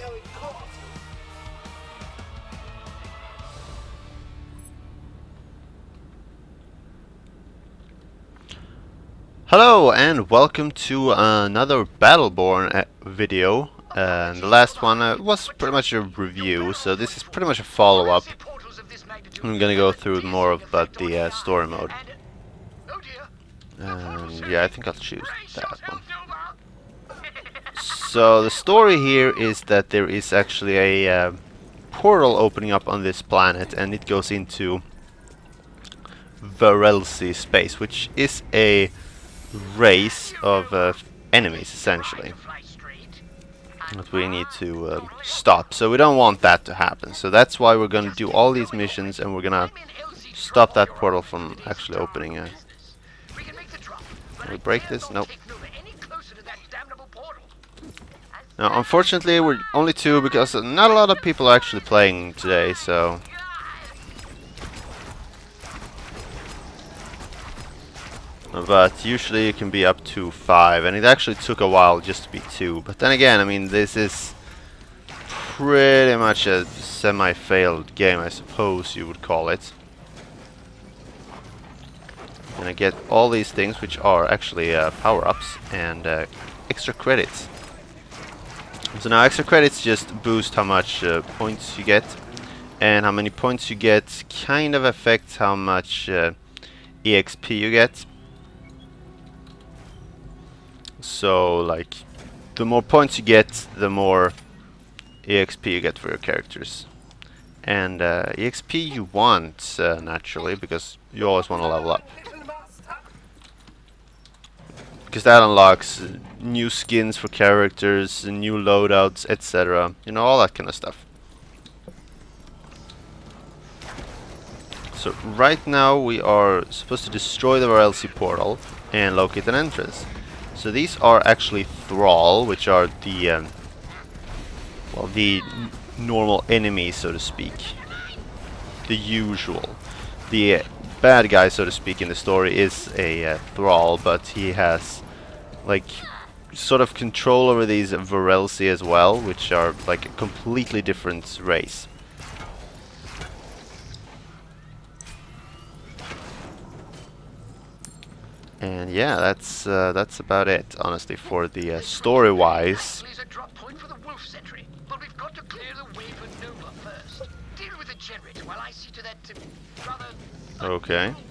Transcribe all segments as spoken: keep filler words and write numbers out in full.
Hello and welcome to another Battleborn uh, video. And the last one uh, was pretty much a review, so this is pretty much a follow-up. I'm gonna go through more about the uh, story mode. And yeah, I think I'll choose that one. So the story here is that there is actually a uh, portal opening up on this planet, and it goes into Varelsi space, which is a race of uh, enemies essentially that we need to uh, stop. So we don't want that to happen, so that's why we're gonna do all these missions, and we're gonna stop that portal from actually opening. Uh, can we break this? Nope. Now unfortunately we're only two because not a lot of people are actually playing today, so but usually it can be up to five, and it actually took a while just to be two. But then again, I mean, this is pretty much a semi-failed game, I suppose you would call it. And I get all these things, which are actually uh, power-ups and uh, extra credits. So now extra credits just boost how much uh, points you get, and how many points you get kind of affects how much uh, E X P you get. So, like, the more points you get, the more E X P you get for your characters. And uh, E X P you want, uh, naturally, because you always want to level up. Because that unlocks uh, new skins for characters, new loadouts, et cetera. You know, all that kind of stuff. So, right now we are supposed to destroy the Varelsi portal and locate an entrance. So these are actually Thrall, which are the um, well, the n normal enemies, so to speak, the usual. The uh, bad guy, so to speak, in the story is a uh, Thrall, but he has like sort of control over these Varelsi as well, which are like a completely different race. And yeah, that's uh, that's about it, honestly, for the uh, story-wise. Okay.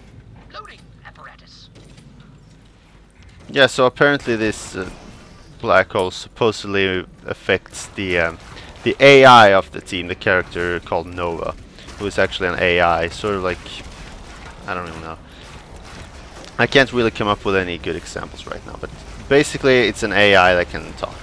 Yeah, so apparently this uh, black hole supposedly affects the um, the A I of the team, the character called Nova, who is actually an A I, sort of like, I don't even know. I can't really come up with any good examples right now, but basically it's an A I that can talk.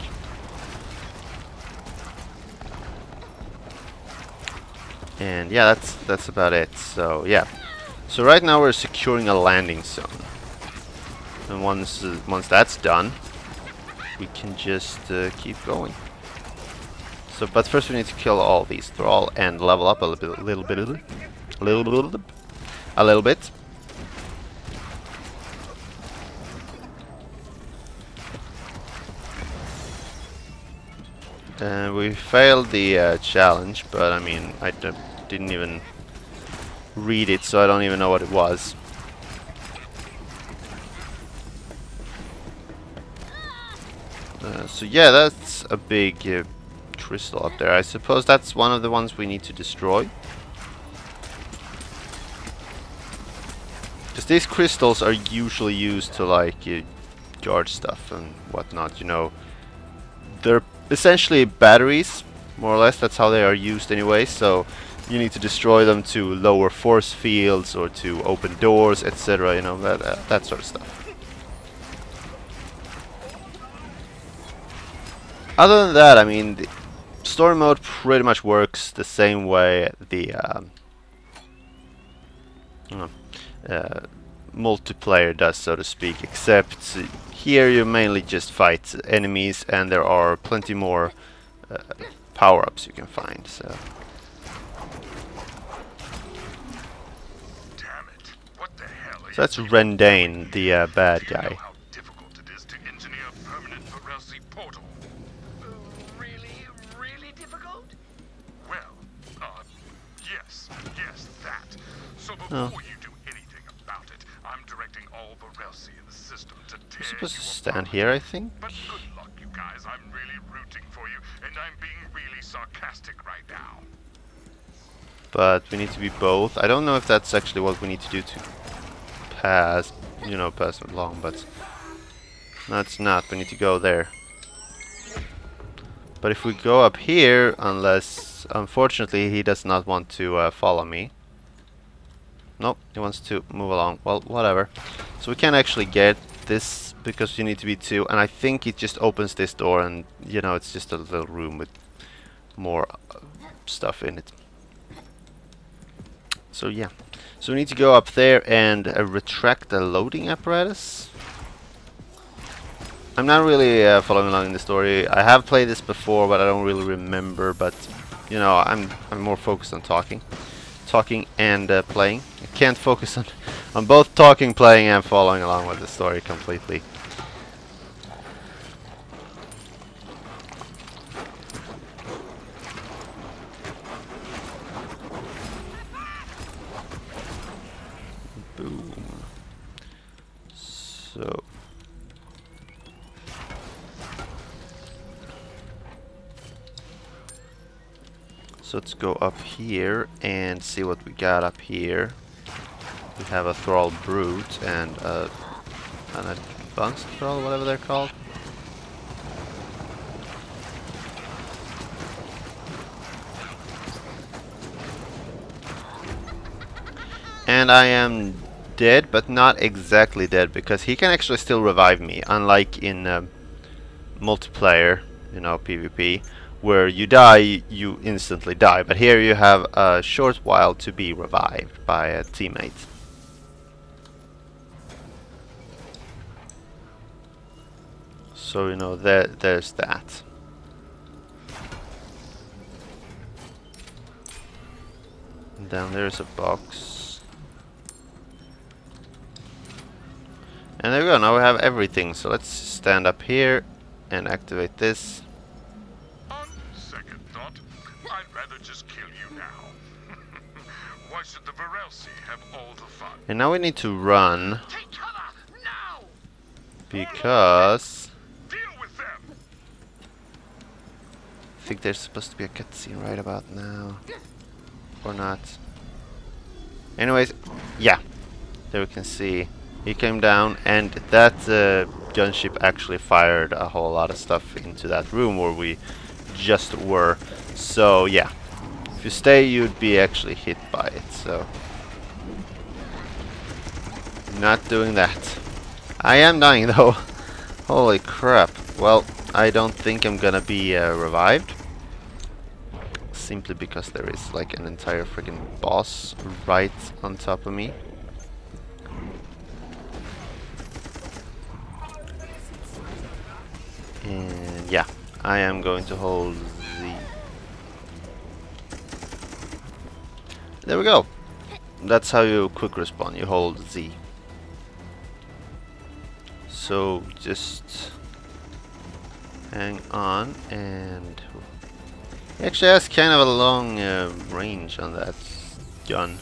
And yeah, that's that's about it. So yeah, so right now we're securing a landing zone, and once uh, once that's done, we can just uh, keep going. So, but first we need to kill all these Thrall and level up a little bit, a little bit, a little bit, a little bit. Uh, we failed the uh, challenge, but I mean, I d didn't even read it, so I don't even know what it was. Uh, so yeah, that's a big uh, crystal up there. I suppose that's one of the ones we need to destroy. Because these crystals are usually used to like uh, guard stuff and whatnot, you know. They're essentially batteries, more or less. That's how they are used anyway, so you need to destroy them to lower force fields or to open doors, et cetera. You know, that, uh, that sort of stuff. Other than that, I mean, the story mode pretty much works the same way the um, uh, multiplayer does, so to speak, except here you mainly just fight enemies, and there are plenty more uh, power-ups you can find. So. Damn it. What the hell So that's Rendane, the uh, bad guy. how difficult it is to engineer a permanent Varelsi portal. Really, really difficult? Well, uh, yes, yes, that. So before Oh. you do anything about it, I'm directing all Varelsi in the system to tear I'm supposed to you stand apart. here, I think. But good luck, you guys. I'm really rooting for you, and I'm being really sarcastic right now. But we need to be both. I don't know if that's actually what we need to do to pass, you know, pass it along, but no, it's not. We need to go there. But if we go up here, unless, unfortunately, he does not want to uh, follow me. Nope, he wants to move along. Well, whatever. So we can actually get this because you need to be two, and I think it just opens this door, and you know, it's just a little room with more uh, stuff in it. So yeah, so we need to go up there and uh, retract the loading apparatus. I'm not really uh, following along in the story. I have played this before, but I don't really remember. But you know, I'm I'm more focused on talking, talking and uh, playing. I can't focus on on both talking, playing, and following along with the story completely. Boom. So. So let's go up here and see what we got up here. We have a Thrall Brute and a, an Advanced Thrall, whatever they're called. And I am dead, but not exactly dead, because he can actually still revive me, unlike in um, multiplayer, you know, PvP, where you die, you instantly die. But here you have a short while to be revived by a teammate. So, you know, there, there's that. And down there's a box. And there we go, now we have everything. So let's stand up here and activate this. On second thought, I'd rather just kill you now. Why should the Varelsi have all the fun? And now we need to run. Take cover now! Because Deal with them! I think there's supposed to be a cutscene right about now. Or not. Anyways, yeah. There we can see he came down, and that uh, gunship actually fired a whole lot of stuff into that room where we just were. So yeah, if you stay, you'd be actually hit by it. So not doing that. I am dying though. Holy crap. Well, I don't think I'm gonna be uh, revived. Simply because there is like an entire freaking boss right on top of me. And yeah, I am going to hold Z. There we go. That's how you quick respawn. You hold Z. So just hang on, and he actually has kind of a long uh, range on that gun.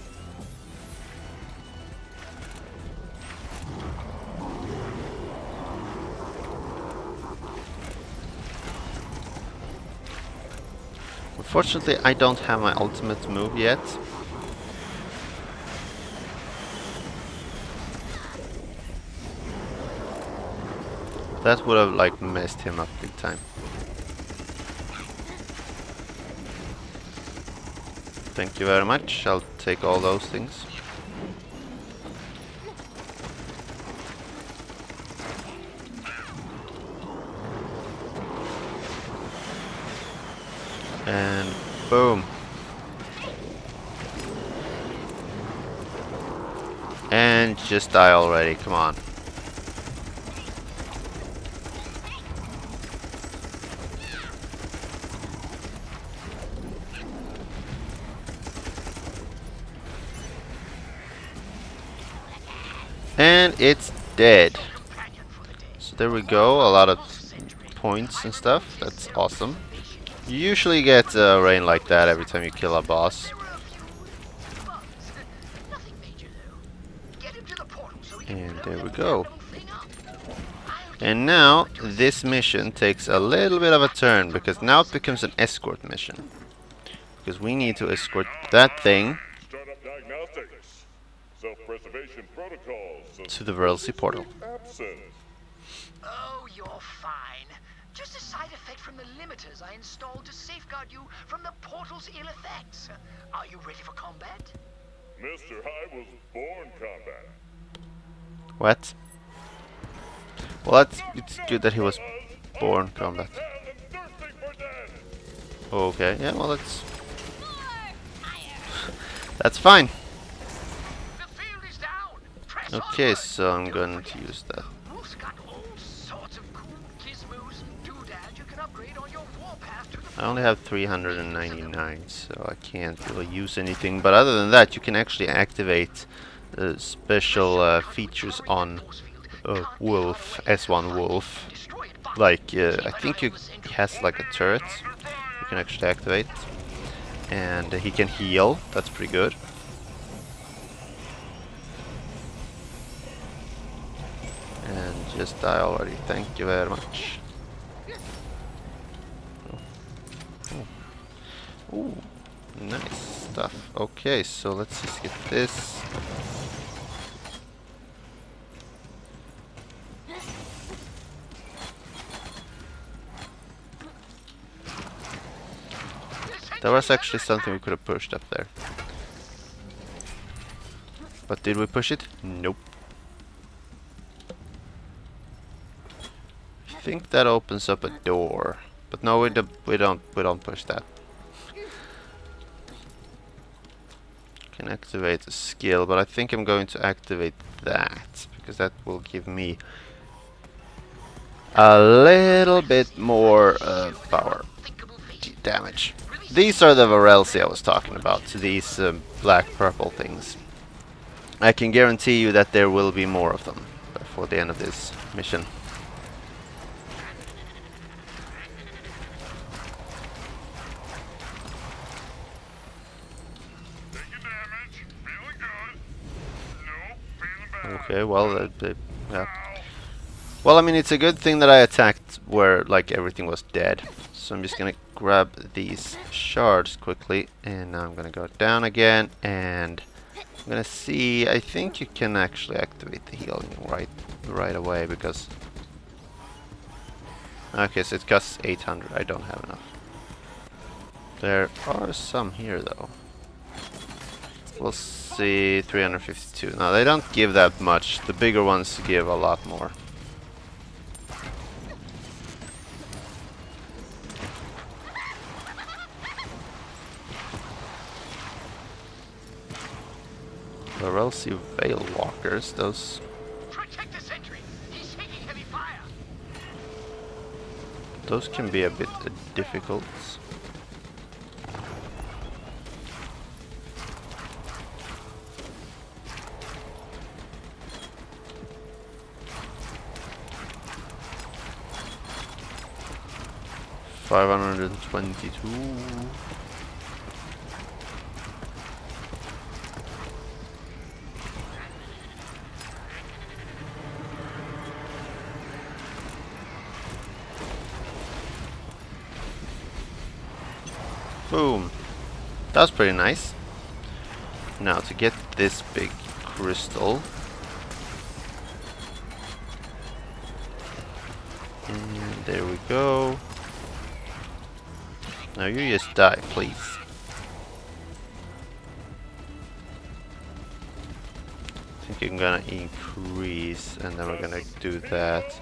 Unfortunately, I don't have my ultimate move yet. That would have like messed him up big time. Thank you very much. I'll take all those things. And boom. And just die already, come on. And it's dead. So there we go, a lot of points and stuff. That's awesome. You usually get uh, rain like that every time you kill a boss. And there we go. And now this mission takes a little bit of a turn because now it becomes an escort mission. Because we need to escort that thing Startup diagnostics. Self-preservation protocols. to the V R L C portal. Absent. Oh, you're fine. Just a side effect from the limiters I installed to safeguard you from the portal's ill effects. Are you ready for combat? Mister I was born combat. What? Well, that's it's good that he was born combat. Okay, yeah, well, that's that's fine. The field is down. Press Okay, onward. so I'm Don't going forget, to use that. Wolf's got all sorts of cool gizmos and doodads you can upgrade on your warpath to the I only have three hundred ninety-nine, so I can't really use anything. But other than that, you can actually activate uh, special uh, features on uh, Wolf, S one Wolf. Like, uh, I think you, he has like a turret you can actually activate. And uh, he can heal, that's pretty good. And just die already, thank you very much. Oh. Ooh, nice stuff. Okay, so let's just get this. That was actually something we could have pushed up there. But did we push it? Nope. I think that opens up a door. But no, we, do, we don't we don't push that. Can activate a skill, but I think I'm going to activate that because that will give me a little bit more uh, power damage. These are the V R L C I was talking about, these um, black purple things. I can guarantee you that there will be more of them before the end of this mission. Taking damage. Feeling good. Nope. Feeling bad. Okay, well, uh, uh, yeah. Well, I mean, it's a good thing that I attacked where like everything was dead. So I'm just gonna grab these shards quickly, and now I'm gonna go down again, and I'm gonna see. I think you can actually activate the healing right right away because. Okay, so it costs eight hundred. I don't have enough. There are some here though. We'll see. three hundred fifty-two. Now they don't give that much. The bigger ones give a lot more. V R L C Veil Walkers, those. Protect the sentry. He's taking heavy fire. Those can be a bit uh, difficult. five hundred twenty-two. Boom. That was pretty nice. Now to get this big crystal. And there we go. Now you just die, please. I think I'm gonna increase, and then we're gonna do that.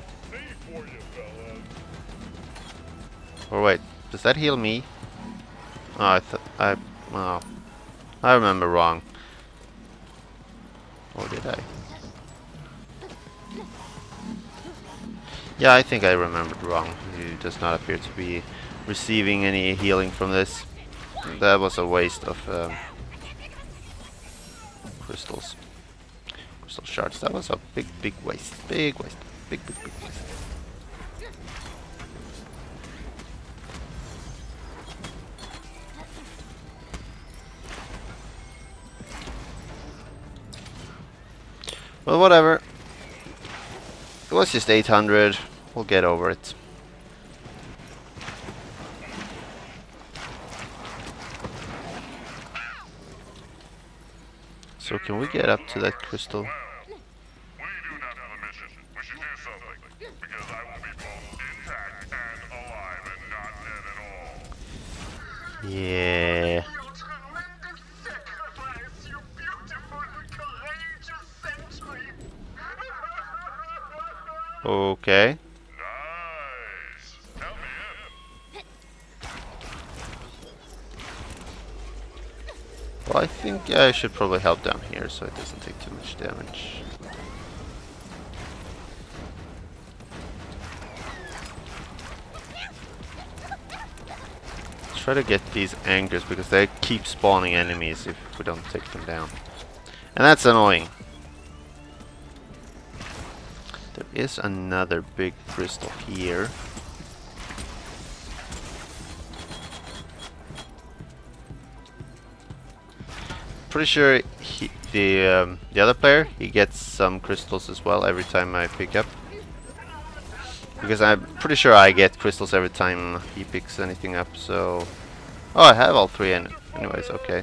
Or wait, does that heal me? Oh, I thought I. Oh, I remember wrong. Or did I? Yeah, I think I remembered wrong. He does not appear to be receiving any healing from this. That was a waste of um, crystals. Crystal shards. That was a big, big waste. Big waste. Big, big, big waste. Well, whatever. It was just eight hundred. We'll get over it. So can we get up to that crystal? Well, what do you do after the mission? We should do something, because I will be both intact and alive and not dead at all. Yeah. Your tremendous sacrifice, you beautiful and courageous sentry. Okay. Nice. Help me in. Well, I think I should probably help down here so it doesn't take too much damage. Try to get these anchors because they keep spawning enemies if we don't take them down. And that's annoying. There is another big crystal here. Pretty sure he, the um, the other player, he gets some crystals as well every time I pick up. Because I'm pretty sure I get crystals every time he picks anything up. So, oh, I have all three. Any anyways, okay.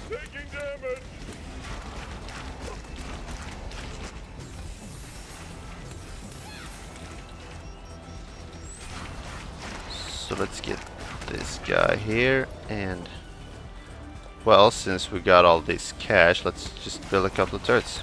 So let's get this guy here and. Well, since we got all this cash, let's just build a couple of turrets.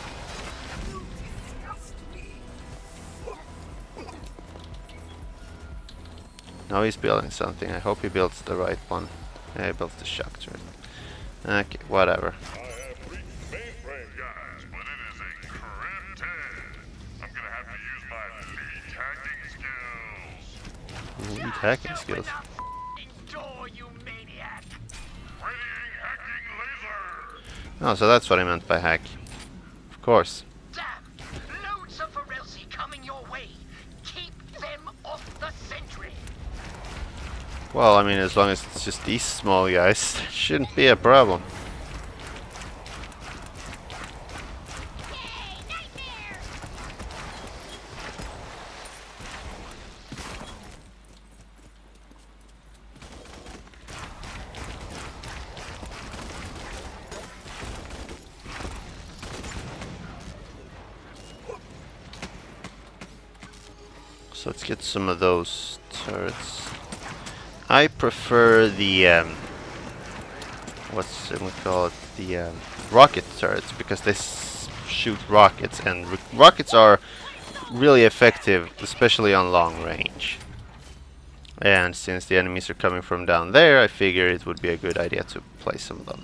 Now he's building something. I hope he builds the right one. Yeah, he builds the shock turret. Okay, whatever. I have reached mainframe, guys, but it is a cryptid. I'm gonna have to use my lead hacking skills. Lead hacking skills. Door, you maniac. Radiating hacking laser. Oh, so that's what I meant by hack. Of course. Damn! Loads of Varelsi coming your way. Keep them off the sentry. Well, I mean, as long as it's just these small guys, it shouldn't be a problem. So let's get some of those turrets. I prefer the um, what's it we call it? The um, rocket turrets because they s shoot rockets, and r rockets are really effective, especially on long range. And since the enemies are coming from down there, I figure it would be a good idea to place some of them.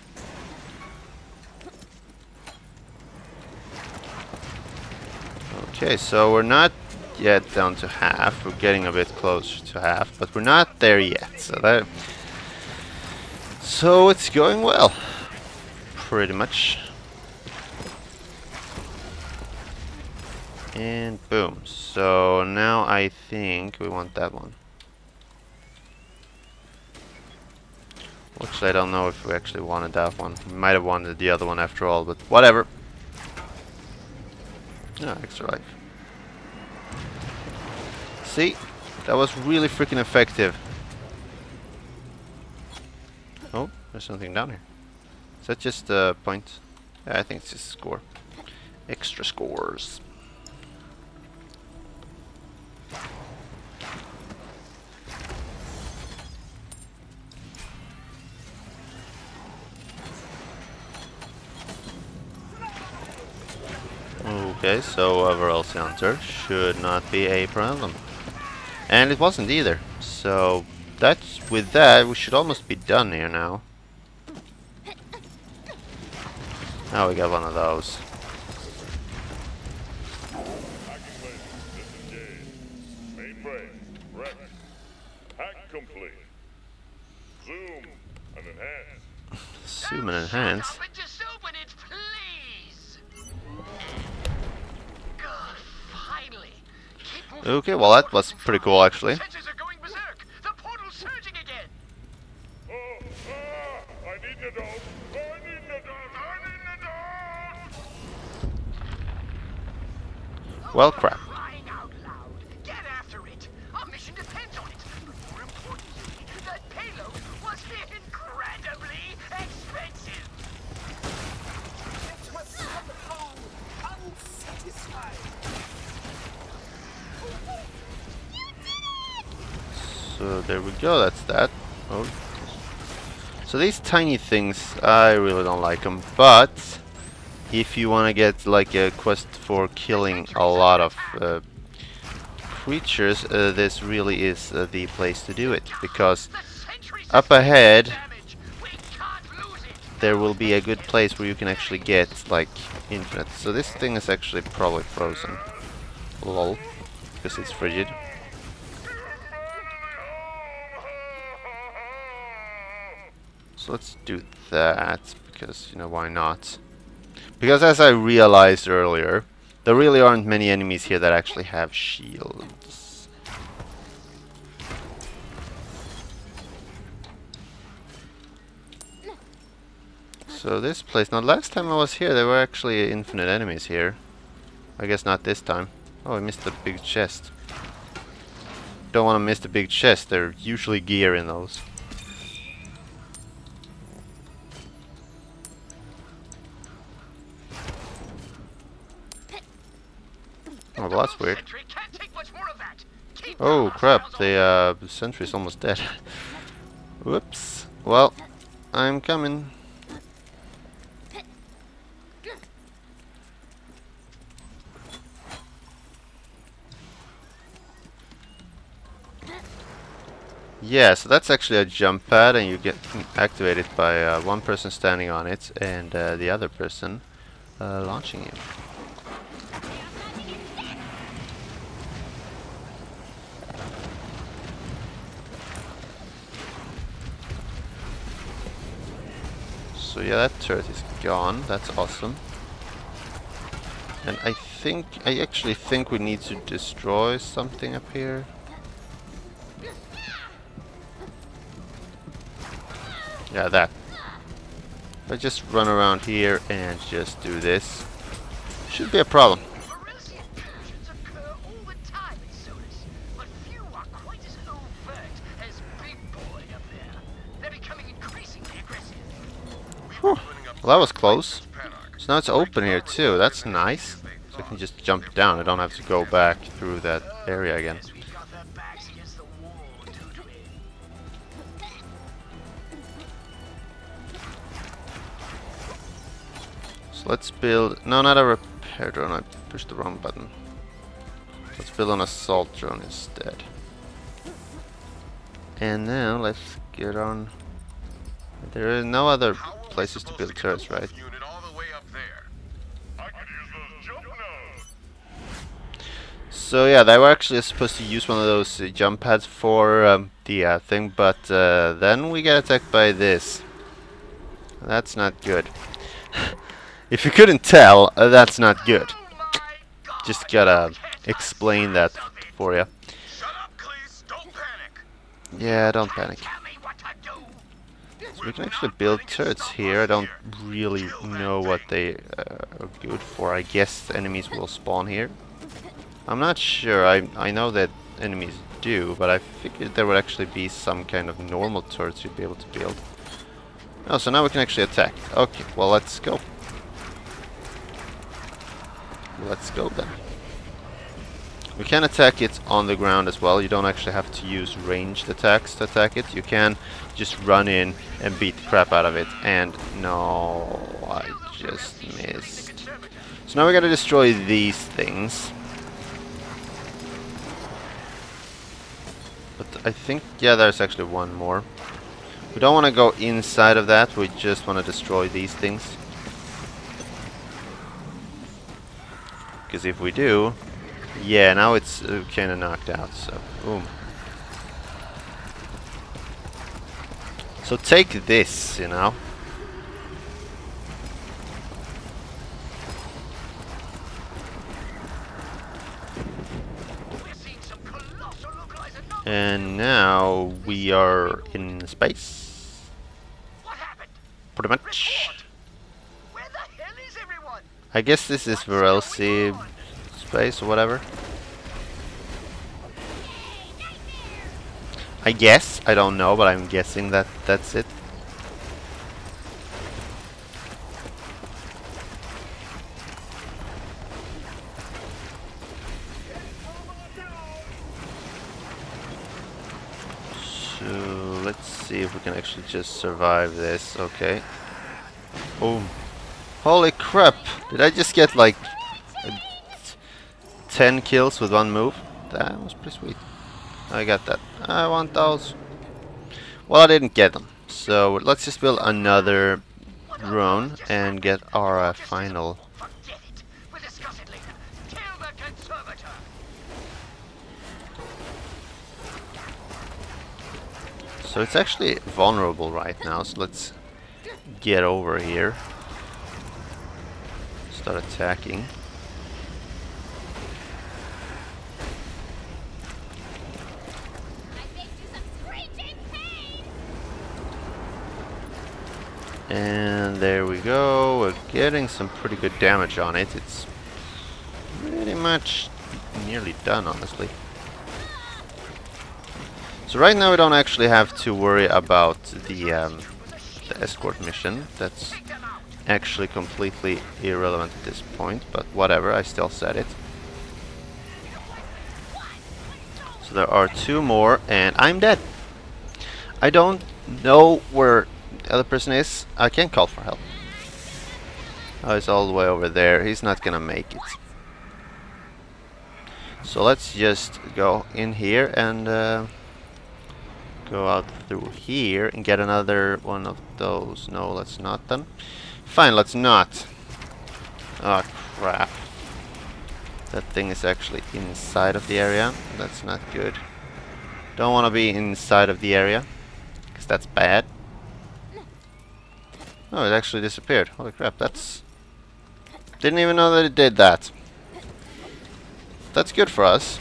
Okay, so we're not yet down to half. We're getting a bit closer to half, but we're not there yet. So that, so it's going well, pretty much. And boom. So now I think we want that one. Which I don't know if we actually wanted that one. We might have wanted the other one after all, but whatever. No, extra life. See? That was really freaking effective. Oh, there's something down here. Is that just a point? Yeah, I think it's just a score. Extra scores. Okay, so overall counter should not be a problem. And it wasn't either. So that's with that we should almost be done here now. Now we got one of those. Hacking laser disengaged. Mainframe wrecked. Hack complete. Zoom and enhance. Zoom and enhance. Shut up and just open it, please. Good, finally. Keep moving. Okay, well that was pretty cool actually. Sensors are going berserk. The portal's surging again. Oh, ah, I need the dome. I need the dome. I need the dome. Well, crap. Crying out loud. Get after it. Our mission depends on it. But more importantly, that payload was incredibly expensive. It was somehow unsatisfying. So there we go, that's that. Oh. So these tiny things, I really don't like them, but if you want to get like a quest for killing a lot of uh, creatures, uh, this really is uh, the place to do it, because up ahead there will be a good place where you can actually get like infinite. So this thing is actually probably frozen. Lol, because it's frigid. So let's do that, because, you know, why not? Because as I realized earlier, there really aren't many enemies here that actually have shields. So this place, now last time I was here there were actually infinite enemies here. I guess not this time. Oh, I missed the big chest. Don't want to miss the big chest, there's usually gear in those. Oh, well, that's weird. Oh crap, the uh, sentry's almost dead. Whoops. Well, I'm coming. Yeah, so that's actually a jump pad, and you get activated by uh, one person standing on it and uh, the other person uh, launching you. So yeah, that turret is gone. That's awesome. And I think, I actually think we need to destroy something up here. Yeah, that. If I just run around here and just do this, should be a problem. Whew. Well, that was close. So now it's open here too. That's nice. So I can just jump down. I don't have to go back through that area again. So let's build... No, not a repair drone. I pushed the wrong button. Let's build an assault drone instead. And now let's get on... There are no other places to build turrets, right? So yeah, they were actually supposed to use one of those uh, jump pads for um, the uh, thing, but uh, then we get attacked by this. That's not good. If you couldn't tell, uh, that's not good. Just gotta explain that for you. Yeah, don't panic. So we can actually build turrets here. I don't really know what they uh, are good for. I guess enemies will spawn here. I'm not sure. I I know that enemies do, but I figured there would actually be some kind of normal turrets you'd be able to build. Oh, so now we can actually attack. Okay, well, let's go. Let's go then. We can attack it on the ground as well. You don't actually have to use ranged attacks to attack it. You can just run in and beat the crap out of it. And no, I just missed. So now we gotta destroy these things. But I think, yeah, there's actually one more. We don't want to go inside of that. We just want to destroy these things. Because if we do, yeah, now it's uh, kind of knocked out, so boom. So take this, you know. And now we are in space. What happened? Pretty much. Where the hell is everyone? I guess this is where Elsie space or whatever. I guess. I don't know, but I'm guessing that that's it. So let's see if we can actually just survive this. Okay. Boom. Holy crap! Did I just get like ten kills with one move? That was pretty sweet. I got that. I want those. Well, I didn't get them. So let's just build another drone and get our uh, final. Forget it. We'll discuss it later. Kill the conservator. So it's actually vulnerable right now. So let's get over here. Start attacking. And there we go. We're getting some pretty good damage on it. It's pretty much nearly done, honestly. So right now we don't actually have to worry about the, um, the escort mission. That's actually completely irrelevant at this point, but whatever, I still said it. So there are two more, and I'm dead. I don't know where the other person is. I can't call for help. Oh, he's all the way over there. He's not gonna make it. So let's just go in here and uh, go out through here and get another one of those. No, let's not then. Fine, let's not. Oh crap. That thing is actually inside of the area. That's not good. Don't want to be inside of the area, because that's bad. Oh, it actually disappeared. Holy crap, that's... Didn't even know that it did that. That's good for us.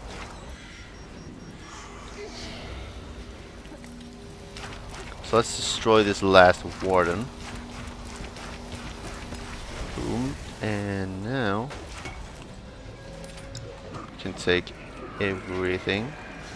So let's destroy this last warden. Boom. And now we can take everything.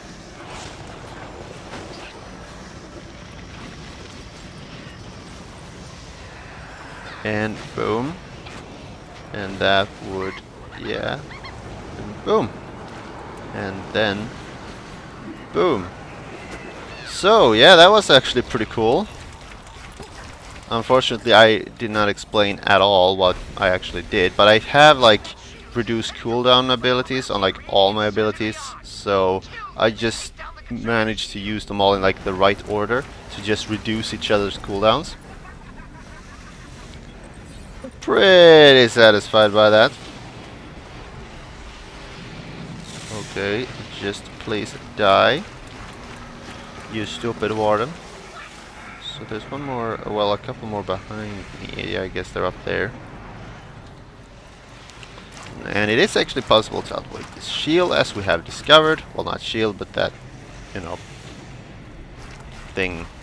And boom. And that would, yeah. And boom. And then boom. So yeah, that was actually pretty cool. Unfortunately, I did not explain at all what I actually did, but I have like reduced cooldown abilities on like all my abilities, so I just managed to use them all in like the right order to just reduce each other's cooldowns. Pretty satisfied by that. Okay, just please die, you stupid warden. So there's one more, well, a couple more behind me. Yeah, I guess they're up there. And it is actually possible to outwit this shield, as we have discovered. Well, not shield, but that, you know, thing.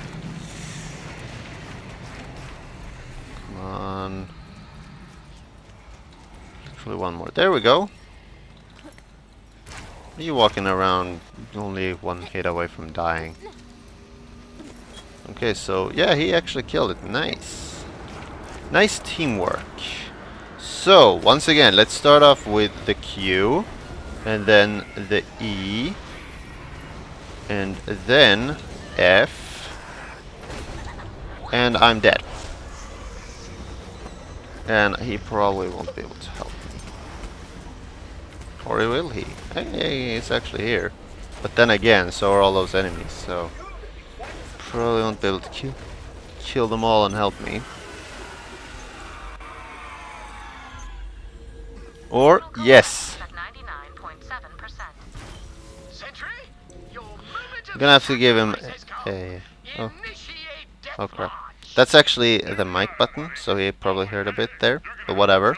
Come on. Actually, one more. There we go. Are you walking around only one hit away from dying? Okay, so yeah, he actually killed it. Nice. Nice teamwork. So, once again, let's start off with the Q, and then the E, and then F, and I'm dead. And he probably won't be able to help me. Or will he? Hey, he's actually here. But then again, so are all those enemies, so... probably won't be able to kill, kill them all and help me. Or, yes. I'm gonna have to give him a... Oh, oh crap. That's actually the mic button, so he probably heard a bit there, but whatever.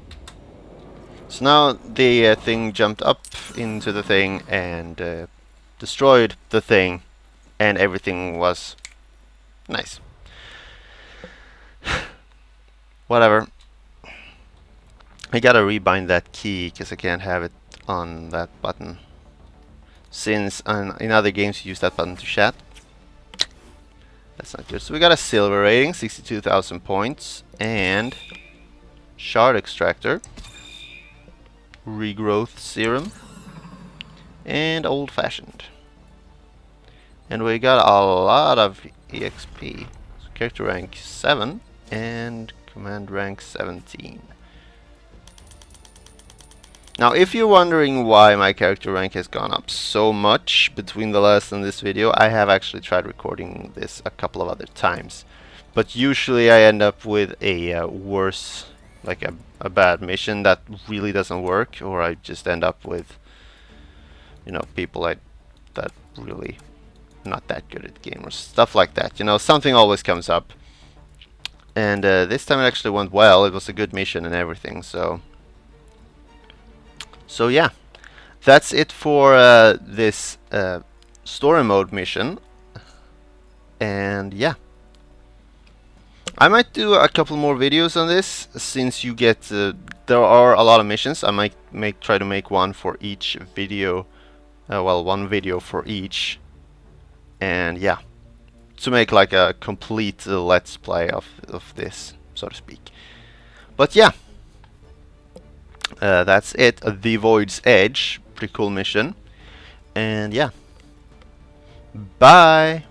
So now the uh, thing jumped up into the thing and uh, destroyed the thing, and everything was nice. Whatever. I gotta rebind that key because I can't have it on that button. Since on, in other games you use that button to chat. That's not good. So we got a silver rating, sixty-two thousand points, and shard extractor, regrowth serum, and old fashioned. And we got a lot of E X P. So character rank seven and command rank seventeen. Now, if you're wondering why my character rank has gone up so much between the last and this video, I have actually tried recording this a couple of other times. But usually I end up with a uh, worse, like a, a bad mission that really doesn't work, or I just end up with, you know, people like that really not that good at game or stuff like that. You know, something always comes up. And uh, this time it actually went well. It was a good mission and everything, so... So yeah, that's it for uh, this uh, story mode mission, and yeah, I might do a couple more videos on this since you get uh, there are a lot of missions. I might make try to make one for each video, uh, well, one video for each, and yeah, to make like a complete uh, let's play of of this, so to speak. But yeah. Uh, that's it. Uh, the Void's Edge, pretty cool mission, and yeah, bye.